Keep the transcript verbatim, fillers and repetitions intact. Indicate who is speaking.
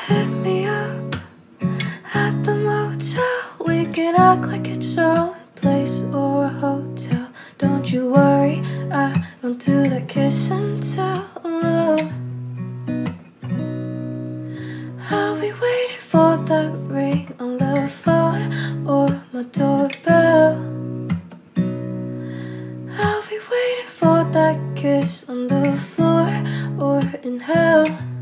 Speaker 1: hit me up at the motel. We can act like it's our own place or a hotel. Don't you worry, I don't do that kiss and tell. No. I'll be waiting for that ring on the phone or my doorbell. I'll be waiting for that kiss on the floor or in hell.